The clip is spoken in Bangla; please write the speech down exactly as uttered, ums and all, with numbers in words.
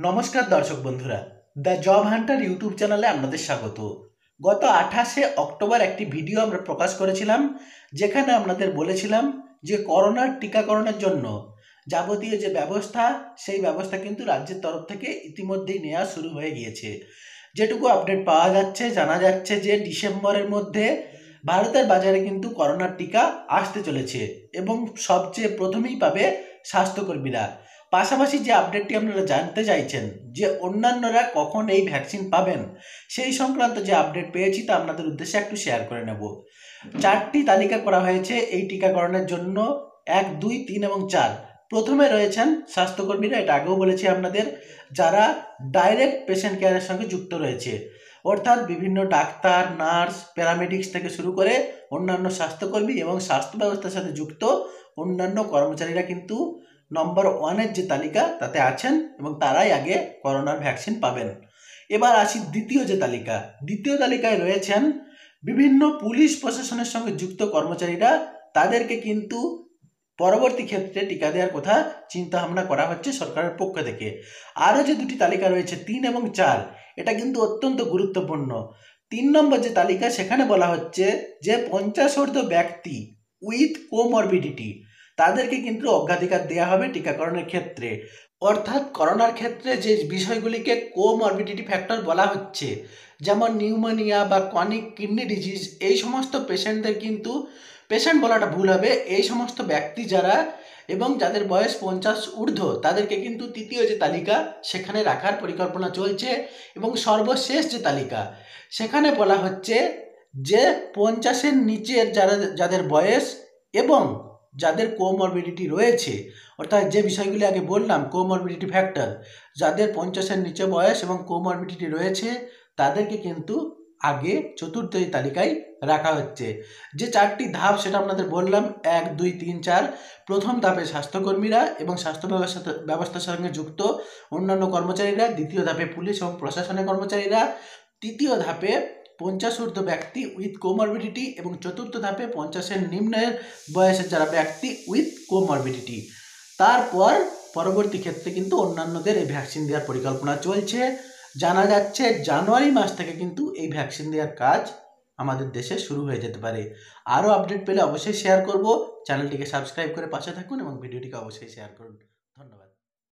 নমস্কার দর্শক বন্ধুরা, দ্য জব হান্টার ইউটিউব চ্যানেলে আপনাদের স্বাগত। গত আঠাশে অক্টোবর একটি ভিডিও আমরা প্রকাশ করেছিলাম, যেখানে আপনাদের বলেছিলাম যে করোনার টিকাকরণের জন্য যাবতীয় যে ব্যবস্থা, সেই ব্যবস্থা কিন্তু রাজ্যের তরফ থেকে ইতিমধ্যেই নেওয়া শুরু হয়ে গিয়েছে। যেটুকু আপডেট পাওয়া যাচ্ছে, জানা যাচ্ছে যে ডিসেম্বরের মধ্যে ভারতের বাজারে কিন্তু করোনার টিকা আসতে চলেছে এবং সবচেয়ে প্রথমেই পাবে স্বাস্থ্যকর্মীরা। পাশাপাশি যে আপডেটটি আপনারা জানতে চাইছেন যে অন্যান্যরা কখন এই ভ্যাকসিন পাবেন, সেই সংক্রান্ত যে আপডেট পেয়েছি তা আপনাদের উদ্দেশ্যে একটু শেয়ার করে নেব। চারটি তালিকা করা হয়েছে এই টিকাকরণের জন্য, এক, দুই, তিন এবং চার। প্রথমে রয়েছেন স্বাস্থ্যকর্মীরা, এটা আগেও বলেছি আপনাদের, যারা ডাইরেক্ট পেশেন্ট কেয়ারের সঙ্গে যুক্ত রয়েছে, অর্থাৎ বিভিন্ন ডাক্তার, নার্স, প্যারামেডিক্স থেকে শুরু করে অন্যান্য স্বাস্থ্যকর্মী এবং স্বাস্থ্য ব্যবস্থার সাথে যুক্ত অন্যান্য কর্মচারীরা কিন্তু নম্বর ওয়ানের যে তালিকা তাতে আছেন এবং তারাই আগে করোনার ভ্যাকসিন পাবেন। এবার আসি দ্বিতীয় যে তালিকা। দ্বিতীয় তালিকায় রয়েছেন বিভিন্ন পুলিশ প্রশাসনের সঙ্গে যুক্ত কর্মচারীরা, তাদেরকে কিন্তু পরবর্তী ক্ষেত্রে টিকা দেওয়ার কথা চিন্তা ভাবনা করা হচ্ছে সরকারের পক্ষ থেকে। আরও যে দুটি তালিকা রয়েছে তিন এবং চার, এটা কিন্তু অত্যন্ত গুরুত্বপূর্ণ। তিন নম্বর যে তালিকা, সেখানে বলা হচ্ছে যে পঞ্চাশ ঊর্ধ্ব ব্যক্তি উইথ কোমরবিডিটি, তাদেরকে কিন্তু অগ্রাধিকার দেওয়া হবে টিকাকরণের ক্ষেত্রে। অর্থাৎ করোনার ক্ষেত্রে যে বিষয়গুলিকে কোমরবিডিটি ফ্যাক্টর বলা হচ্ছে, যেমন নিউমোনিয়া বা ক্রনিক কিডনি ডিজিজ, এই সমস্ত পেশেন্টদের কিন্তু, পেশেন্ট বলাটা ভুল হবে, এই সমস্ত ব্যক্তি যারা এবং যাদের বয়স পঞ্চাশ ঊর্ধ্ব, তাদেরকে কিন্তু তৃতীয় যে তালিকা সেখানে রাখার পরিকল্পনা চলছে। এবং সর্বশেষ যে তালিকা, সেখানে বলা হচ্ছে যে পঞ্চাশের নিচের যারা, যাদের বয়স এবং যাদের কোমরবিডিটি রয়েছে, অর্থাৎ যে বিষয়গুলি আগে বললাম কোমরবিডিটি ফ্যাক্টর, যাদের পঞ্চাশের নিচে বয়স এবং কোমরবিডিটি রয়েছে, তাদেরকে কিন্তু আগে চতুর্থ তালিকায় রাখা হচ্ছে। যে চারটি ধাপ সেটা আপনাদের বললাম, এক, দুই, তিন, চার। প্রথম ধাপে স্বাস্থ্যকর্মীরা এবং স্বাস্থ্য ব্যবস্থা ব্যবস্থার সঙ্গে যুক্ত অন্যান্য কর্মচারীরা, দ্বিতীয় ধাপে পুলিশ এবং প্রশাসনের কর্মচারীরা, তৃতীয় ধাপে পঞ্চাশ ঊর্ধ্ব ব্যক্তি উইথ কোমরবিডিটি এবং চতুর্থ ধাপে পঞ্চাশের নিম্নের বয়সের যারা ব্যক্তি উইথ কোমরবিডিটি। তারপর পরবর্তী ক্ষেত্রে কিন্তু অন্যান্যদের এই ভ্যাকসিন দেওয়ার পরিকল্পনা চলছে। জানা যাচ্ছে জানুয়ারি মাস থেকে কিন্তু এই ভ্যাকসিন দেওয়ার কাজ আমাদের দেশে শুরু হয়ে যেতে পারে। আরও আপডেট পেলে অবশ্যই শেয়ার করব। চ্যানেলটিকে সাবস্ক্রাইব করে পাশে থাকুন এবং ভিডিওটিকে অবশ্যই শেয়ার করুন। ধন্যবাদ।